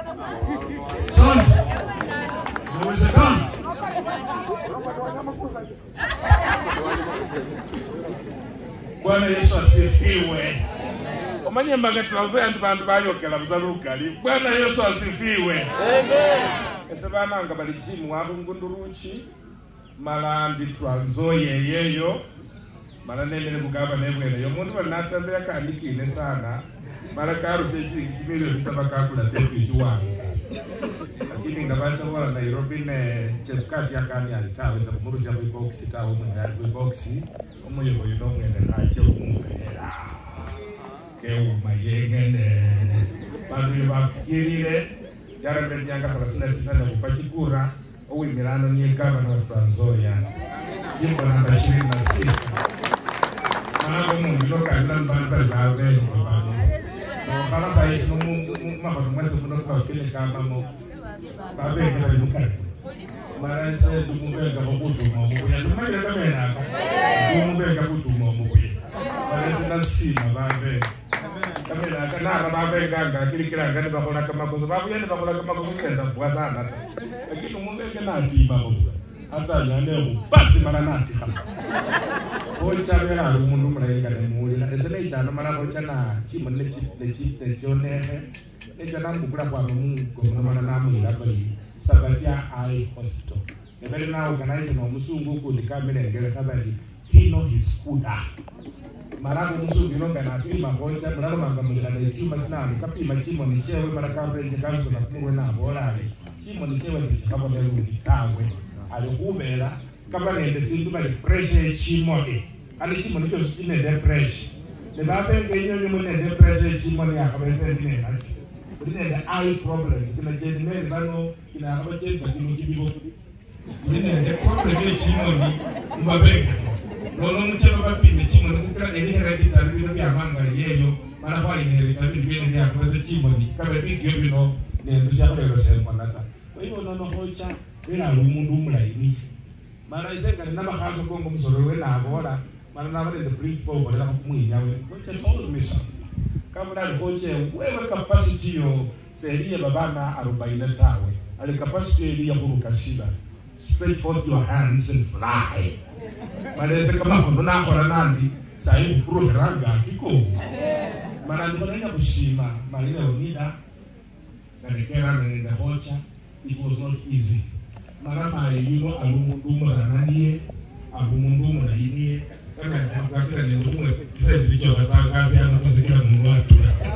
Son. Uwezekano. Bwana Yesu asifiwe. Omanye mbaga tunazo yantu bantu bayokela buzalugali. Bwana Yesu asifiwe. Amen. Esebana ngabali chimu wabo ngunduruchi malandi twanzoye yeyo malanene bugaba nebwele yo muntu banatambya kandikine sana mara karu sisi kimilio bisabakakula tepi wangu lakini ngabacha wala Nairobi ne chepkati yakani alitawe sababu muru cha box tawo mwe box omoyo boyo mwende kache umupera ke umayengene bantu bafikirire jara mbenyanga 36 na kupachikura owi Milano ni gavana wa Trans Nzoia jimbo namba 26 Manako mungu loka ila mbamba bawe no kala sai no mama mwese muno kwa kile kama mo babe kama lukari mara se dumubega bokutu mo ya dumubega kama yana dumubega kutu mo mara se nasima babe kama na kana babe ganga kilikira ngani bakola kama kozo babu yende bakola kama kozo senda fuwa sana lakini dumubega na tima boza hata leo basi mara nati kama ocha bera umuntu murayenga nemulira esene cyane mara ocha na chimo nechione necha mbukura kwa mungu mwana namulira bali Sabatia Eye Hospital nebele na organize no musungu ku dikamene ngere kabali hino hiskuda mara musungu no bana pima ocha mara mangamulira na chima sana kapima chimo ni chewe mara kabenje kanzo na kumwe na bolale chimo ni chewe sikabo lelo nitawe alikuvela kama nende sindu bali pressure chimode ali chimo nicho sitine de pressure le babe ngenyo mune de pressure chimode akabese ndine nacho ndine eye problems kina jeni mele bano kina akabaje bakino kibibo ndine de problem chimode mbabe nono mchelo bapime chimode sikira eni hereditary bino bya manga yeyo mara kwa inheritance bino bya akabese chimode kabe bigyo bino ne mbisha kwa semba nata kwa hiyo nono hocha bila umundu mulaini mara isenga nabakazo kongo musoro we nabola mara nabale the principal bolela kumwinyawe kocha told me so kama ndali kocha wewe capacity yo seria babana 40 tawe ali capacity ya kuruka shiba straight forth your hands and fly mara isenga kama kuna kola nandi sai kuprograga kiko mara ndikonya kushima mara ile unida kanekera nenda hocha it was not easy marama yuno alumundu mrananie alumundu mrainie kama ngakira ni mtu sasa ndicho katangaza yana kuzikira mungu watu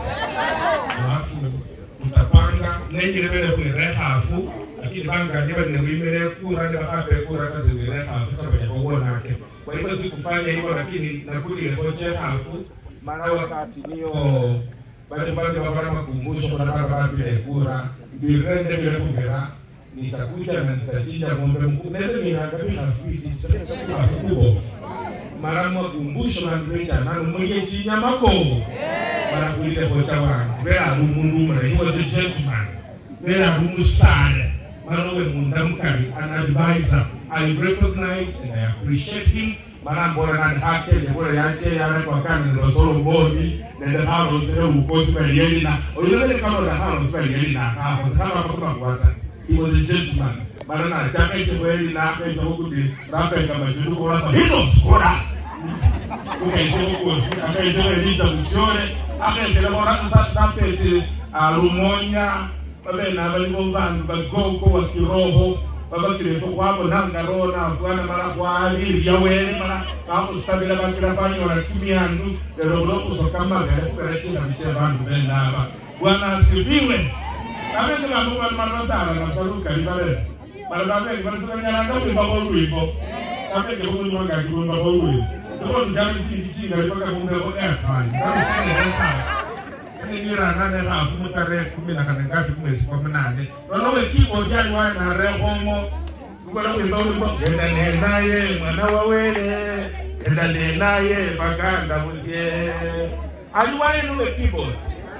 alafu utapanga nenge vile kwa rehafu lakini banga ndio ni wimele kura ndio hapa kura kazi ni rehafu kama kwa kuona yake kwa hivyo sikufanya hivyo lakini nakuli ile hafu mara wakati niyo bado wapana kumbusho kwa barabara bila kura ndirende bila kungera nitakuja na nitachinja ng'ombe mkuu naweza niangalia fiti tutakuwa kubwa mara mwakumbusho na ngecha na mmoja chinya mako mara kulile kocha wangu bela mundu mara he was a gentleman bela mundu sana mara wewe munda mkali an advisor I recognize and I appreciate him mara mbona na hake ni bora yache yale kwa kani ndo solo mboni nenda hapo sio ukosi bali yeli na oyele kama ndo hapo bali yeli na hapo kama kwa kuata he was a gentleman marana chama hicho kweli na pesa huko ndi rape kama judu kwa hilo skora ukaisema kwa akaisema lita msione akaisema bora sapete alumonya babe na bali bantu bagoko wa kiroho baba kile kwa hapo nanga rona afwana mara kwa ali ya wele mara hapo sabila bakira panyo na kimiandu ndio loko sokama gari kwa chini mche bantu benda hapa bwana asifiwe. Kami sila bukan marasana na saluka di bale. Malapane di bale sila nyalanga di bawah ibo. Kami kebukan juga di bawah ibo. Kalau jangan sih dari pakai bunda pakai apa? Kami sini ada. Ini nira nane lah. Aku mutar kumi nak nengar kumi sekolah menane. Kalau lagi bocah luar nare homo. Kalau kita tahu enda nenaye mana wawele. Enda nenaye baganda musie. Aluai nule keyboard.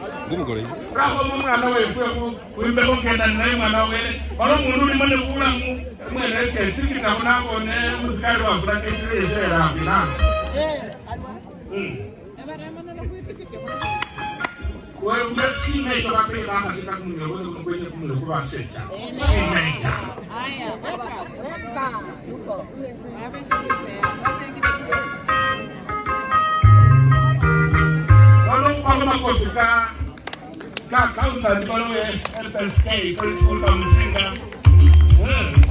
Raho mwana wewe kuimbe kenda naye mwana wewe balo mundu ni mane kula mwana yake tikita unako ne musikari wa kula kile yeye rafina Wewe umesime hizo kapela kama sitakumnya uweze kumkwenye kumule kwa seta. Simeka. Haya, weka. Huko. Walo kwa makofi ka counter ni balo FSK Free School Kamsinga.